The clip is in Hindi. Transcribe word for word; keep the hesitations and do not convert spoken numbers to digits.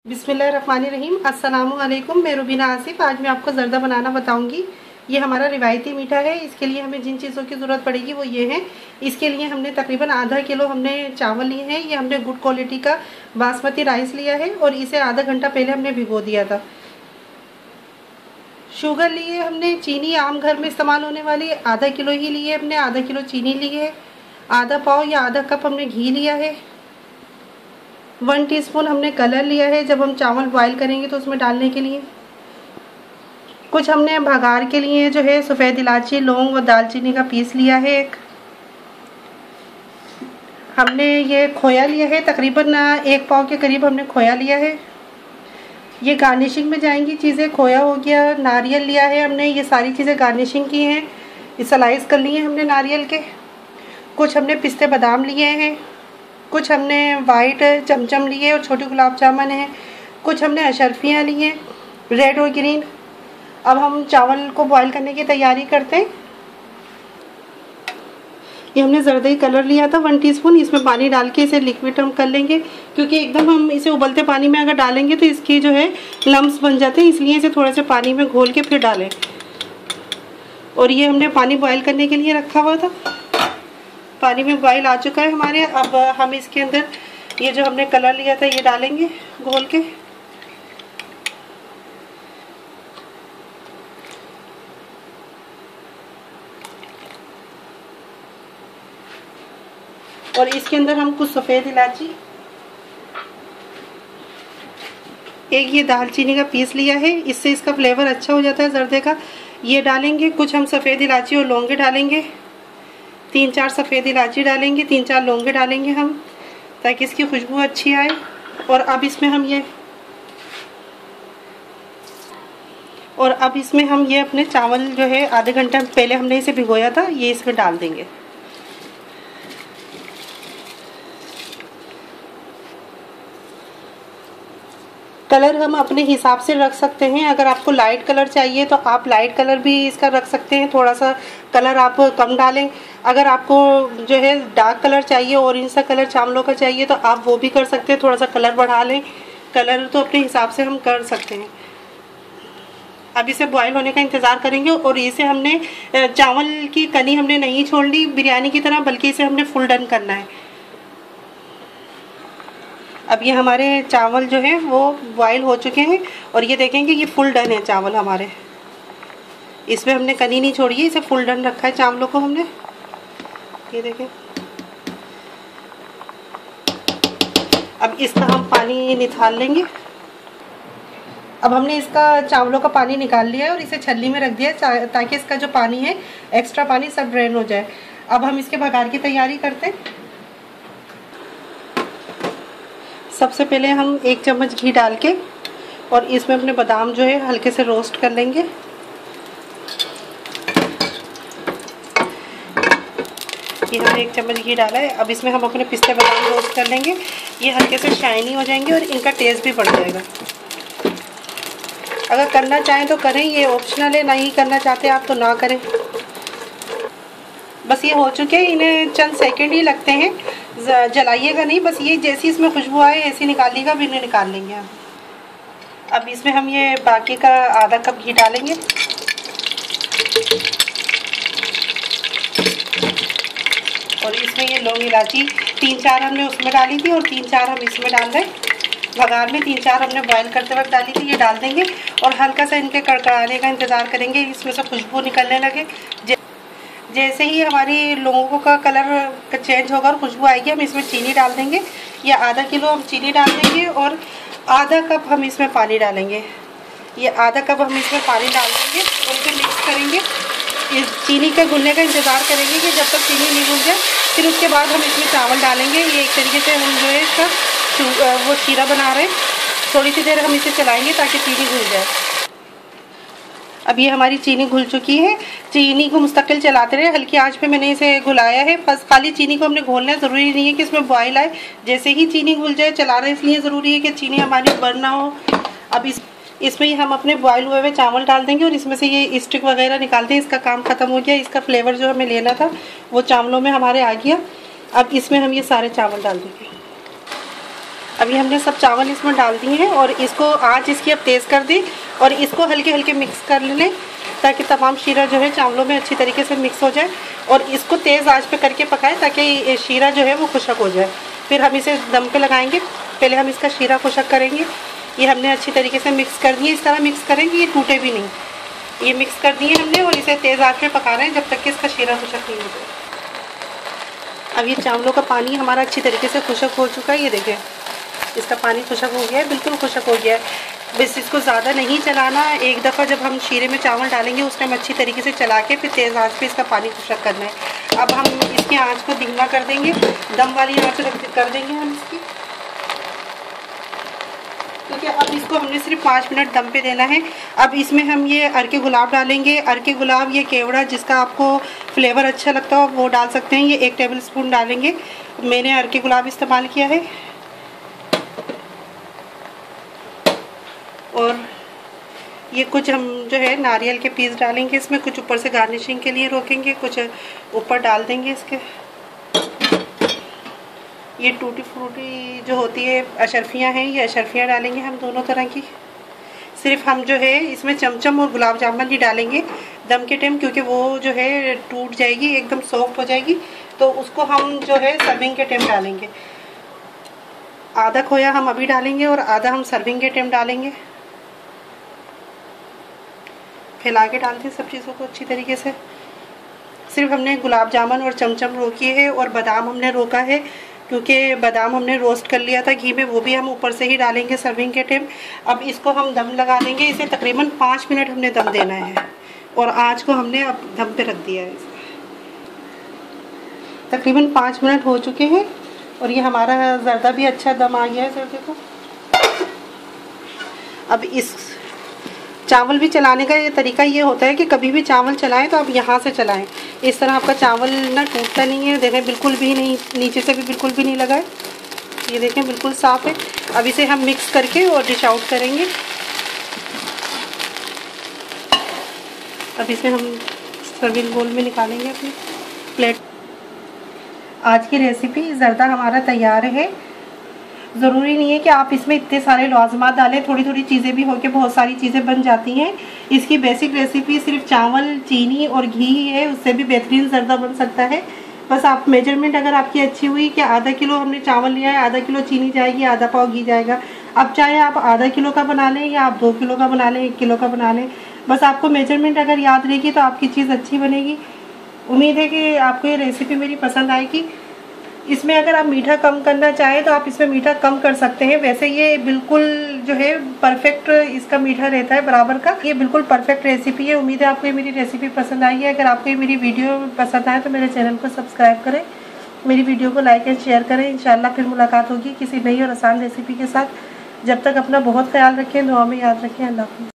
बिस्मिल्लाहिर्रहमानिर्रहीम। अस्सलामुअलैकुम। मैं रुबीना आसिफ। आज मैं आपको ज़रदा बनाना बताऊंगी। ये हमारा रिवायती मीठा है। इसके लिए हमें जिन चीज़ों की ज़रूरत पड़ेगी वो ये है। इसके लिए हमने तकरीबन आधा किलो हमने चावल लिए हैं। ये हमने गुड क्वालिटी का बासमती राइस लिया है और इसे आधा घंटा पहले हमने भिगो दिया था। शुगर लिए हमने, चीनी आम घर में इस्तेमाल होने वाली आधा किलो ही ली है हमने। आधा किलो चीनी ली है। आधा पाव या आधा कप हमने घी लिया है। वन टीस्पून हमने कलर लिया है, जब हम चावल बॉईल करेंगे तो उसमें डालने के लिए। कुछ हमने भगार के लिए जो है सफ़ेद इलायची, लौंग और दालचीनी का पीस लिया है। एक हमने ये खोया लिया है, तकरीबन एक पाव के करीब हमने खोया लिया है। ये गार्निशिंग में जाएंगी चीज़ें। खोया हो गया, नारियल लिया है हमने, ये सारी चीज़ें गार्निशिंग की हैं। ये स्लाइस कर लिए हमने नारियल के। कुछ हमने पिस्ते बादाम लिए हैं। कुछ हमने वाइट चमचम लिए और छोटे गुलाब जामुन हैं। कुछ हमने अशरफियाँ ली हैं, रेड और ग्रीन। अब हम चावल को बॉईल करने की तैयारी करते हैं। ये हमने जर्दई कलर लिया था वन टीस्पून। इसमें पानी डाल के इसे लिक्विड हम कर लेंगे, क्योंकि एकदम हम इसे उबलते पानी में अगर डालेंगे तो इसकी जो है लम्स बन जाते हैं, इसलिए इसे थोड़े से पानी में घोल के फिर डालें। और ये हमने पानी बॉईल करने के लिए रखा हुआ था। पानी में बॉईल आ चुका है हमारे। अब हम इसके अंदर ये जो हमने कलर लिया था ये डालेंगे घोल के। और इसके अंदर हम कुछ सफ़ेद इलायची, एक ये दालचीनी का पीस लिया है, इससे इसका फ्लेवर अच्छा हो जाता है जर्दे का, ये डालेंगे। कुछ हम सफ़ेद इलायची और लौंगे डालेंगे। तीन चार सफ़ेद इलायची डालेंगे, तीन चार लौंगे डालेंगे हम, ताकि इसकी खुशबू अच्छी आए। और अब इसमें हम ये और अब इसमें हम ये अपने चावल जो है आधे घंटे पहले हमने इसे भिगोया था, ये इसमें डाल देंगे। कलर हम अपने हिसाब से रख सकते हैं। अगर आपको लाइट कलर चाहिए तो आप लाइट कलर भी इसका रख सकते हैं, थोड़ा सा कलर आप कम डालें। अगर आपको जो है डार्क कलर चाहिए, ऑरेंज सा कलर चावलों का चाहिए, तो आप वो भी कर सकते हैं, थोड़ा सा कलर बढ़ा लें। कलर तो अपने हिसाब से हम कर सकते हैं। अब इसे बॉईल होने का इंतज़ार करेंगे। और इसे हमने चावल की कनी हमने नहीं छोड़नी बिरयानी की तरह, बल्कि इसे हमने फुल डन करना है। अब ये हमारे चावल जो है वो बॉईल हो चुके हैं और ये देखेंगे ये फुल डन है चावल हमारे। इसमें हमने कनी नहीं छोड़ी है, इसे फुल डन रखा है चावलों को हमने। ये देखें। अब इसका हम पानी निकाल लेंगे। अब हमने इसका चावलों का पानी निकाल लिया है और इसे छलनी में रख दिया, ताकि इसका जो पानी है एक्स्ट्रा पानी सब ड्रेन हो जाए। अब हम इसके भगार की तैयारी करते हैं। सबसे पहले हम एक चम्मच घी डाल के और इसमें अपने बादाम जो है हल्के से रोस्ट कर लेंगे। ये हमने एक चम्मच घी डाला है। अब इसमें हम अपने पिस्ते बादाम रोस्ट कर लेंगे। ये हल्के से शाइनी हो जाएंगे और इनका टेस्ट भी बढ़ जाएगा। अगर करना चाहें तो करें, ये ऑप्शनल है। नहीं करना चाहते आप तो ना करें। बस ये हो चुके हैं, इन्हें चंद सेकंड ही लगते हैं, जलाइएगा नहीं। बस ये जैसी इसमें खुशबू आए ऐसी निकालिएगा, भी इन्हें निकाल लेंगे हम। अब इसमें हम ये बाकी का आधा कप घी डालेंगे। और इसमें ये लौंग इलायची तीन चार हमने उसमें डाली थी और तीन चार हम इसमें डाल रहे हैं। भगार में तीन चार हमने बॉईल करते वक्त डाली थी, ये डाल देंगे। और हल्का सा इनके कड़कड़ाने का इंतज़ार करेंगे, इसमें से खुशबू निकलने लगे। जैसे ही हमारी लोगों का कलर चेंज होगा और खुशबू आएगी, हम इसमें चीनी डाल देंगे। या आधा किलो हम चीनी डाल देंगे और आधा कप हम इसमें पानी डालेंगे। ये आधा कप हम इसमें पानी डाल देंगे और इसे मिक्स करेंगे। इस चीनी के घुलने का इंतज़ार करेंगे कि जब तक चीनी नहीं घुल जाए। फिर उसके बाद हम इसमें चावल डालेंगे। ये एक तरीके से हम जो है इसका वो शीरा बना रहे हैं। थोड़ी सी देर हम इसे चलाएँगे ताकि चीनी घुल जाए। अब ये हमारी चीनी घुल चुकी है। चीनी को मुस्तकिल चलाते रहे, हल्की आंच पे मैंने इसे घुलाया है। बस खाली चीनी को हमने घोलना है, ज़रूरी नहीं है कि इसमें बॉयल आए। जैसे ही चीनी घुल जाए, चला रहे इसलिए ज़रूरी है कि चीनी हमारी बर्न ना हो। अब इस इसमें ही हम अपने बॉयल हुए हुए चावल डाल देंगे और इसमें से ये स्टिक वगैरह निकाल दें। इसका काम ख़त्म हो गया। इसका फ्लेवर जो हमें लेना था वो चावलों में हमारे आ गया। अब इसमें हम ये सारे चावल डाल देंगे। अभी हमने सब चावल इसमें डाल दिए हैं और इसको आँच इसकी अब तेज़ कर दी और इसको हल्के हल्के मिक्स कर लें ताकि तमाम शीरा जो है चावलों में अच्छी तरीके से मिक्स हो जाए। और इसको तेज़ आंच पे करके पकाएं ताकि शीरा जो है वो खुशक हो जाए। फिर हम इसे दम पे लगाएंगे। पहले हम इसका शीरा खुशक करेंगे। ये हमने अच्छी तरीके से मिक्स कर दिए, इस तरह मिक्स करेंगे ये टूटे भी नहीं। ये मिक्स कर दिए हमने और इसे तेज़ आंच पे पका रहे हैं जब तक कि इसका शीरा खुशक नहीं हो जाए। अब ये चावलों का पानी हमारा अच्छी तरीके से खुशक हो चुका है। ये देखें इसका पानी खुशक हो गया है, बिल्कुल खुशक हो गया है। बस इसको ज़्यादा नहीं चलाना। एक दफ़ा जब हम शीरे में चावल डालेंगे उस टाइम अच्छी तरीके से चला के फिर तेज़ आंच पे इसका पानी खुशक करना है। अब हम इसकी आंच को धीमा कर देंगे, दम वाली आंच कर देंगे हम इसकी, क्योंकि अब इसको हमने सिर्फ पाँच मिनट दम पे देना है। अब इसमें हम ये अरके गुलाब डालेंगे। अरके गुलाब, ये केवड़ा, जिसका आपको फ्लेवर अच्छा लगता हो वो डाल सकते हैं। ये एक टेबल स्पून डालेंगे। मैंने अरके गुलाब इस्तेमाल किया है। और ये कुछ हम जो है नारियल के पीस डालेंगे इसमें, कुछ ऊपर से गार्निशिंग के लिए रोकेंगे, कुछ ऊपर डाल देंगे इसके। ये टूटी फ्रूटी जो होती है अशरफियाँ हैं, ये अशरफियाँ डालेंगे हम दोनों तरह की। सिर्फ हम जो है इसमें चमचम और गुलाब जामुन ही डालेंगे दम के टाइम, क्योंकि वो जो है टूट जाएगी, एकदम सॉफ्ट हो जाएगी, तो उसको हम जो है सर्विंग के टाइम डालेंगे। आधा खोया हम अभी डालेंगे और आधा हम सर्विंग के टाइम डालेंगे। फैला के डालते हैं सब चीज़ों को अच्छी तरीके से। सिर्फ हमने गुलाब जामुन और चमचम रोकी है और बादाम हमने रोका है, क्योंकि बादाम हमने रोस्ट कर लिया था घी में, वो भी हम ऊपर से ही डालेंगे सर्विंग के टाइम। अब इसको हम दम लगा देंगे। इसे तकरीबन पाँच मिनट हमने दम देना है और आँच को हमने अब दम पे रख दिया है। तकरीबन पाँच मिनट हो चुके हैं और ये हमारा जर्दा भी अच्छा दम आ गया है जर्दे को। अब इस चावल भी चलाने का ये तरीका ये होता है कि कभी भी चावल चलाएं तो आप यहाँ से चलाएं, इस तरह आपका चावल ना टूटता नहीं है। देखें बिल्कुल भी नहीं, नीचे से भी बिल्कुल भी नहीं लगा है। ये देखें बिल्कुल साफ़ है। अब इसे हम मिक्स करके और डिश आउट करेंगे। अब इसे हम सर्विंग बोल में निकालेंगे अपनी प्लेट। आज की रेसिपी जर्दा हमारा तैयार है। ज़रूरी नहीं है कि आप इसमें इतने सारे लाजमात डालें, थोड़ी थोड़ी चीज़ें भी होकर बहुत सारी चीज़ें बन जाती हैं। इसकी बेसिक रेसिपी सिर्फ चावल, चीनी और घी ही है, उससे भी बेहतरीन जर्दा बन सकता है। बस आप मेजरमेंट अगर आपकी अच्छी हुई कि आधा किलो हमने चावल लिया है, आधा किलो चीनी जाएगी, आधा पाव घी जाएगा। अब चाहे आप आधा किलो का बना लें या आप दो किलो का बना लें, एक किलो का बना लें, बस आपको मेजरमेंट अगर याद रहेगी तो आपकी चीज़ अच्छी बनेगी। उम्मीद है कि आपको ये रेसिपी मेरी पसंद आएगी। इसमें अगर आप मीठा कम करना चाहें तो आप इसमें मीठा कम कर सकते हैं। वैसे ये बिल्कुल जो है परफेक्ट इसका मीठा रहता है बराबर का। ये बिल्कुल परफेक्ट रेसिपी है। उम्मीद है आपको ये मेरी रेसिपी पसंद आई है। अगर आपको ये मेरी वीडियो पसंद आए तो मेरे चैनल को सब्सक्राइब करें, मेरी वीडियो को लाइक एंड शेयर करें। इंशाल्लाह फिर मुलाकात होगी किसी नई और आसान रेसिपी के साथ। जब तक अपना बहुत ख्याल रखें, दुआ में याद रखें। अल्लाह हाफ़िज़।